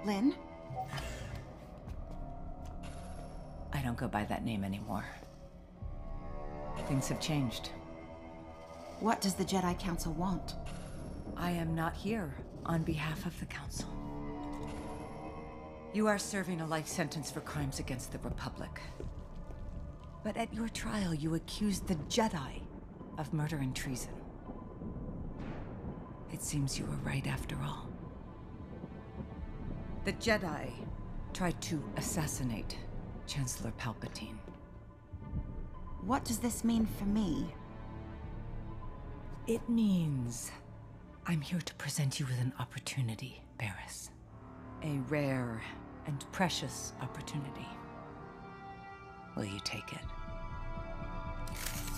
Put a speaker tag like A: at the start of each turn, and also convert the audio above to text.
A: Lynn?
B: I don't go by that name anymore. Things have changed.
A: What does the Jedi Council want?
B: I am not here on behalf of the Council. You are serving a life sentence for crimes against the Republic. But at your trial, you accused the Jedi of murder and treason. It seems you were right after all. The Jedi tried to assassinate Chancellor Palpatine.
A: What does this mean for me?
B: It means I'm here to present you with an opportunity, Barriss. A rare and precious opportunity. Will you take it?